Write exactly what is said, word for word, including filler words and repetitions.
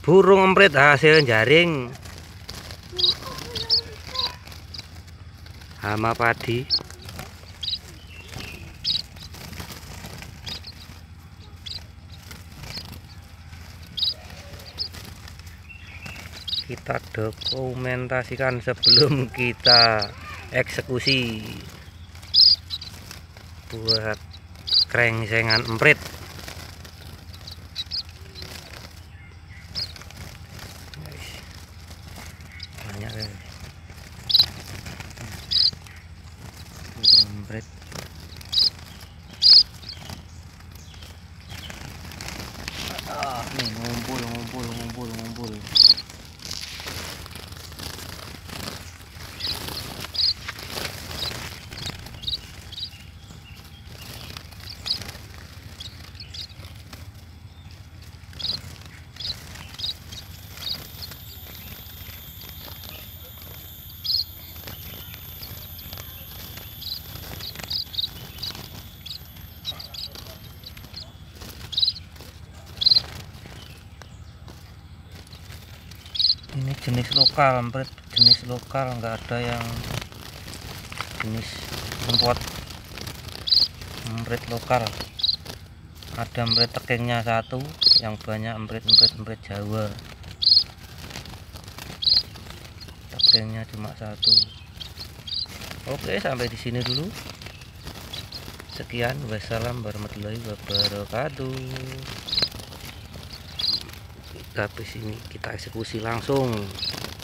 Burung emprit hasil jaring hama padi. Kita dokumentasikan sebelum kita eksekusi buat krengsengan emprit. Banyak ya emprit. Ah, nih ngumpul ngumpul ngumpul ngumpul. Ini jenis lokal emprit, jenis lokal, nggak ada yang jenis import. Emprit lokal, ada emprit tekengnya satu, yang banyak emprit-emprit emprit Jawa. Tekengnya cuma satu. Oke, sampai di sini dulu. Sekian, wassalam warahmatullahi wabarakatuh. Habis ini kita eksekusi langsung.